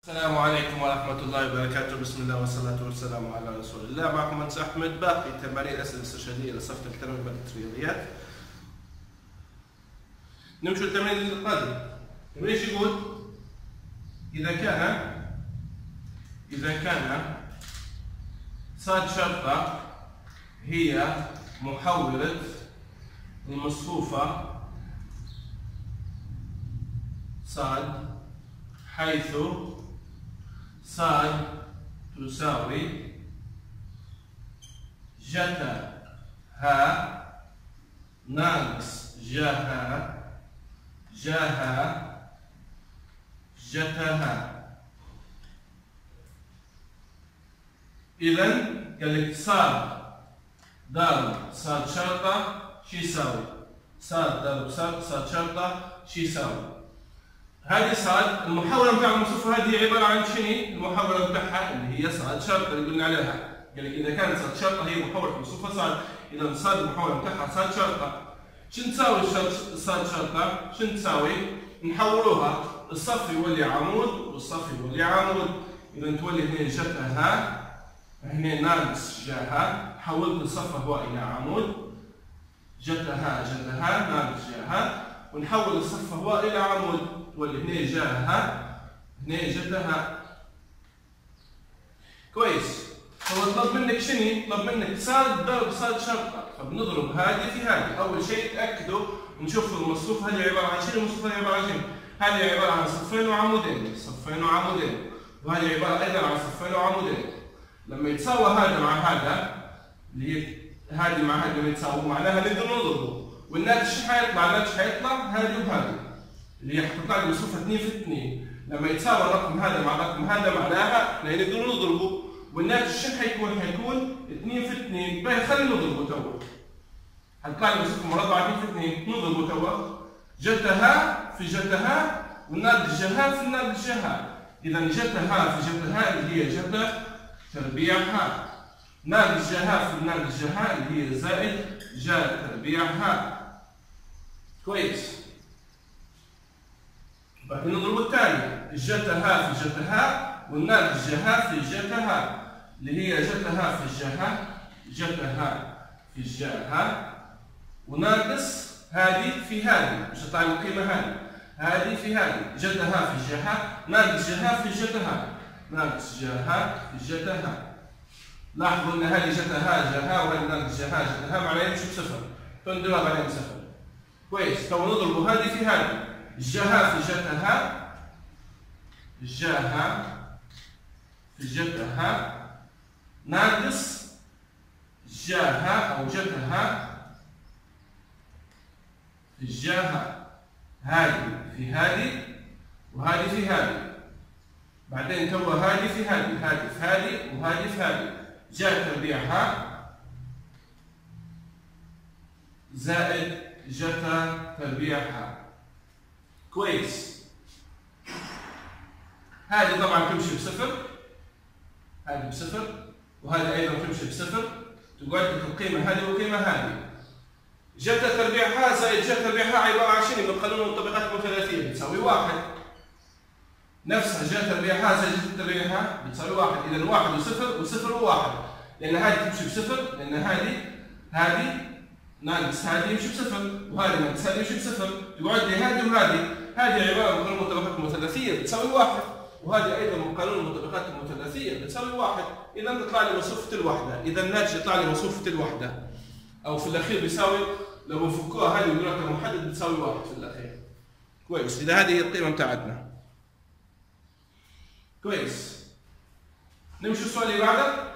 السلام عليكم ورحمة الله وبركاته. بسم الله والصلاة والسلام على رسول الله. معكم مهندس أحمد. باقي تمارين الأسئلة الاستشهادية لصف الثانوي مادة الرياضيات. نمشي التمرين القادم. التمرين ايش يقول؟ إذا كان صاد شرطة هي محاورة المصفوفة صاد، حيث صاد تساوي جتا ها ناقص جاها جتها. إذا قال لك صاد ضرب صاد شرطة شو يساوي؟ صاد ضرب صاد شرطة شو يساوي؟ هذه صاد المحاورة بتاع المصفوفة هذه عبارة عن شنو؟ المحاورة بتاعها اللي هي صاد شرطة اللي قلنا عليها. قال لك إذا كانت صاد شرطة هي محاورة المصفوفة صاد، إذا صاد المحاورة بتاعها صاد شرطة. شنو تساوي صاد شرطة؟ شنو تساوي؟ نحولوها الصف يولي عمود والصف يولي عمود، إذا تولي هنا جتها هنا ناقص جاها، حولت الصف هو إلى عمود، جتها ناقص جاها، ونحول الصف هو إلى عمود، تولي هنا جاها هنا جتها. كويس. هو طلب منك شنو؟ طلب منك صاد ضرب صاد شرطة، فبنضرب هذه في هذه. أول شيء تأكدوا نشوف المصفوفة هذه عبارة عن شنو؟ المصفوفة هذه عبارة عن شنو؟ هذه عبارة عن صفين وعمودين، وهذه عبارة أيضا عن صفين وعمودين. لما يتساوى هذا مع هذا اللي هي هذه مع هذه لما يتساووا معناها نقدر نضربه، والناتج شو حيطلع؟ الناتج حيطلع هذه وهذه اللي هي حتطلع لي مصفوفة 2 في 2. لما يتساوى الرقم هذا مع الرقم هذا معناها احنا نقدر نضربه، والناتج شو حيكون؟ حيكون 2 في 2. باهي خلينا نضربه توا. حتطلع لي مصفوفة مربعة 2 في 2، نضربه توا. جتها في جتها والناتج جها في الناتج جها. إذا جتها في جتها اللي هي جتا تربيعها، ناتج جها في الناتج جها اللي هي زائد جا تربيعها. كويس. بعدين نضرب الثانية، جتها في جتها والناتج جها في جتها اللي هي جتها في الجها، جتها في الجاها، وناقص هذه في هذه، مش هطلع القيمة هذه في هذه، جتها في الجها ناقص جها في جتها، ناقص جها في جتها. لاحظوا ان هذه جتها جها وهذه ناقص جتها معناها يمشي بصفر، فنضرب عليهم صفر. كويس. تو نضرب هذه في هذه، جها في جتها، في جتها ناقص جاها او جتها في الجاها. هذه في هذه وهذه في هذه. بعدين توا هذه في هذه، هذه في هذه وهذه في هذه، جاء تربيعها زائد جتا تربيعها. كويس. هذه طبعا تمشي بصفر، هذه بصفر، وهذه ايضا تمشي بصفر، تقعد لك القيمه هذه والقيمه هذه. جتا تربيعها زائد جتا تربيعها عباره عن شنو؟ من قانون المنطبقات المثلاثيه بتساوي 1. نفسها جتا تربيعها زائد جتا تربيعها بتساوي 1. اذا 1 وصفر وصفر وواحد، لان هذه تمشي بصفر، لان هذه ناقص هذه يمشي بصفر، وهذه ناقص هذه يمشي بصفر، يقعد لي هذه وهذه. هذه عباره من قانون المنطبقات المثلاثيه بتساوي 1، وهذه ايضا من قانون المنطبقات المثلاثيه بتساوي 1. اذا تطلع لي مصفوفه الوحده، اذا الناتج يطلع لي مصفوفه الوحده، او في الاخير بيساوي لو بنفكوها هذه ونقولها كمحدد بتساوي 1 في الاخير. كويس. اذا هذه هي القيمه بتاعتنا. كويس. نمشي السؤال اللي بعده.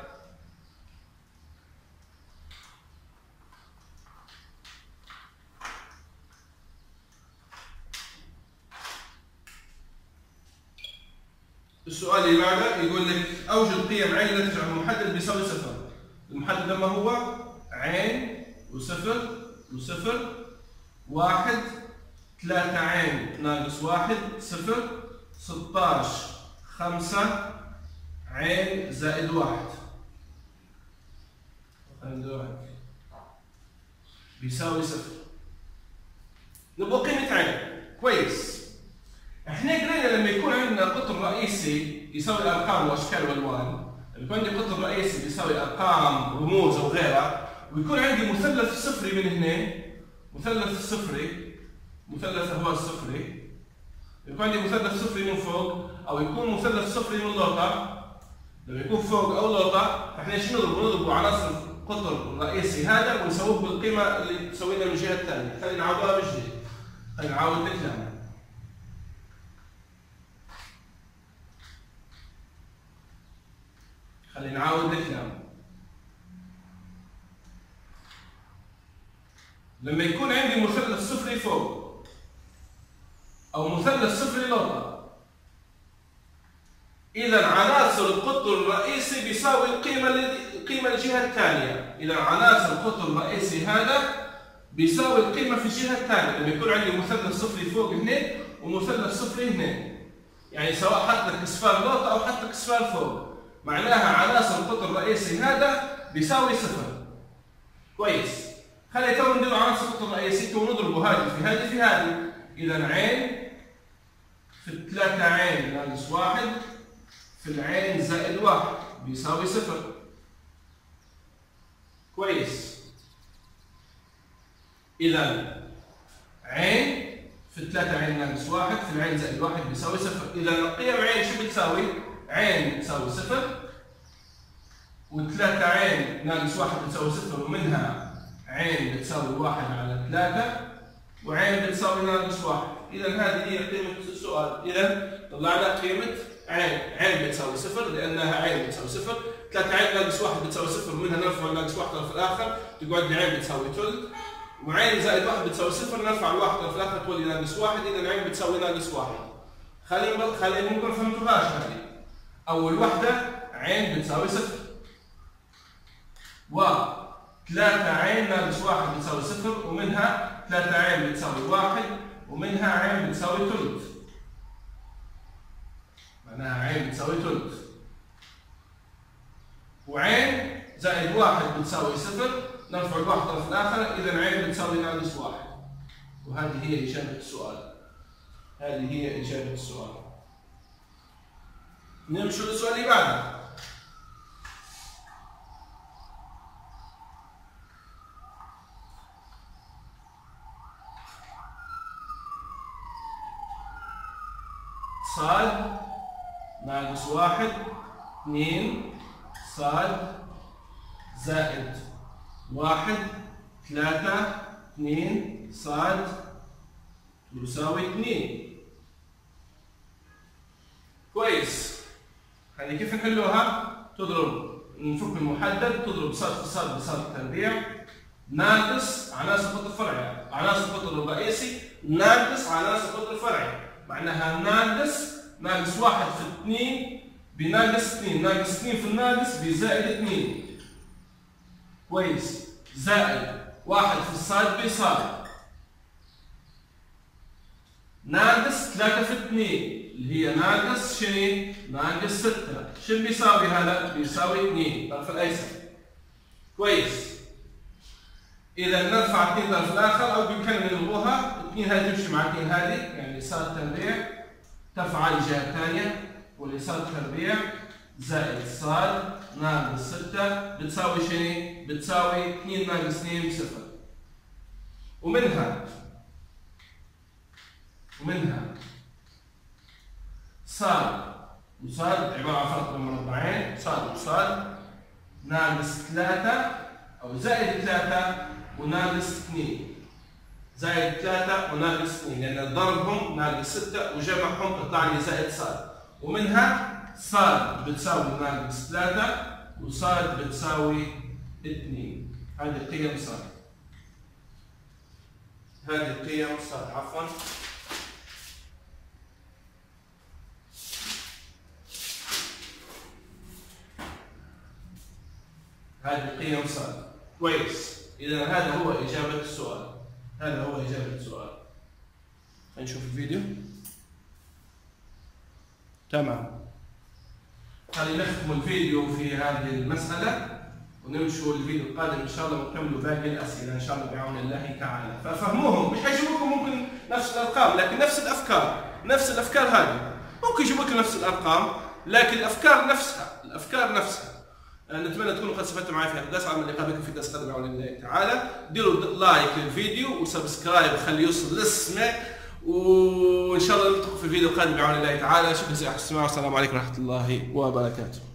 السؤال اللي بعده يقول لك اوجد قيم عين لا تجعل المحدد بيساوي صفر. المحدد لما هو عين وصفر وصفر، 1 3 عين ناقص 1 صفر، 16 5 عين زائد 1 بيساوي صفر. نبغى قيمة عين. كويس. احنا قلنا لما يكون عندنا قطر رئيسي يساوي الارقام والاشكال والالوان، لما يكون عندي قطر رئيسي بيساوي ارقام رموز او غيرها، ويكون عندي مثلث صفري من هنا، مثلث صفري، مثلث هو الصفري، يكون عندي مثلث صفري من فوق او يكون مثلث صفري من لوطه، لما يكون فوق او لوطه فاحنا ايش نضربه عناصر القطر الرئيسي هذا ونسويه بالقيمه اللي تسوينا من الجهه الثانيه. خلينا نعوضها بجديد، خلينا نعاود الكلام. خلينا نعاود الكلام. لما يكون عندي مثلث صفري فوق او مثلث صفري لوطه، إذا عناصر القطر الرئيسي بيساوي القيمة الجهة الثانية، إذا عناصر القطر الرئيسي هذا بيساوي القيمة في الجهة الثانية، لما يكون عندي مثلث صفري فوق هنا ومثلث صفري هنا، يعني سواء حط لك اصفار لوطة أو حط لك اصفار فوق، معناها عناصر القطر الرئيسي هذا بيساوي صفر. كويس. خلي تو ندير عناصر القطر الرئيسي، تو نضربوا هذه في هذه في هذه، إذا عين في 3 عين ناقص 1 في العين زائد 1 بيساوي 0. كويس. إذا عين في 3 عين ناقص 1 في العين زائد 1 بيساوي 0. إذا قيم عين شو بتساوي؟ عين بتساوي 0 و3 عين ناقص 1 بتساوي 0 ومنها عين بتساوي 1 على 3 وعين بتساوي ناقص 1. إذا هذه هي قيمة السؤال. إذا طلعنا قيمة عين بتساوي 0 لأنها عين بتساوي 0، 3 عين ناقص 1 بتساوي 0 ومنها نرفع ناقص 1 طرف الآخر تقعد لي عين بتساوي ثلث، وعين زائد 1 بتساوي 0 نرفع الواحد طرف الآخر تولي ناقص 1، إذا عين بتساوي ناقص 1. خلينا نقول فهمتوهاش هذه. أول وحدة عين بتساوي 0 و3 عين ناقص 1 بتساوي 0 ومنها 3 عين بتساوي 1 ومنها عين بتساوي ثلث، معناها عين بتساوي ثلث، وعين زائد 1 بتساوي 0 نرفع الواحد طرف الآخر، إذا عين بتساوي ناقص 1. وهذه هي إجابة السؤال. هذه هي إجابة السؤال. نمشي للسؤال اللي بعده. صاد ناقص 1 2 صاد زائد 1 3 2 صاد يساوي 2. كويس. هذه كيف نحلوها؟ تضرب نفك المحدد، تضرب صاد في صاد بصاد تربيع ناقص عناصر القطر الفرعي، عناصر القطر الرئيسي ناقص عناصر القطر الفرعي، معناها ناقص 1 في 2 بناقص 2، ناقص 2 في الناقص بزائد 2. كويس. زائد 1 في الصاد بصاد ناقص 3 في 2 اللي هي ناقص شنو؟ ناقص 6. شنو بيساوي هذا؟ بيساوي 2 طرف الايسر. كويس. إذا نرفع 2 طرف الآخر أو بإمكاننا نلغوها، 2 هذه تمشي مع 2 هذه، يعني صاد تربيع ترفع الجهة الثانية واليسار تربيع زائد صاد ناقص 6 بتساوي شنو؟ بتساوي 2 ناقص 2 بصفر. ومنها صاد وصاد عبارة عن فرق بين مربعين، صاد وصاد ناقص 3 أو زائد 3 وناقص 2، زائد 3 وناقص 2 لأن ضربهم ناقص 6 وجمعهم تطلع لي زائد صاد. ومنها صاد بتساوي ناقص 3 وصاد بتساوي 2. هذه قيم صاد. هذه قيم صاد عفوا. هذه قيم صاد. كويس. إذا هذا هو إجابة السؤال. هذا هو إجابة السؤال. نشوف الفيديو. تمام. خلينا نختم الفيديو في هذه المسألة ونمشوا الفيديو القادم إن شاء الله ونكملوا باقي الأسئلة إن شاء الله بعون الله تعالى. ففهموهم مش حيجيبوكم ممكن نفس الأرقام لكن نفس الأفكار. نفس الافكار هذه، ممكن يجيبوا لك نفس الارقام لكن الافكار نفسها. نتمنى تكونوا قد استفدتوا معي في هذا الدرس. على اللقاء بكم في درس قادم بعون الله تعالى. ديروا لايك للفيديو وسبسكرايب خليه يوصل للسمع، وان شاء الله نلتقي في الفيديو القادم بعون الله تعالى. شكرا لكم على الاستماع والسلام عليكم ورحمه الله وبركاته.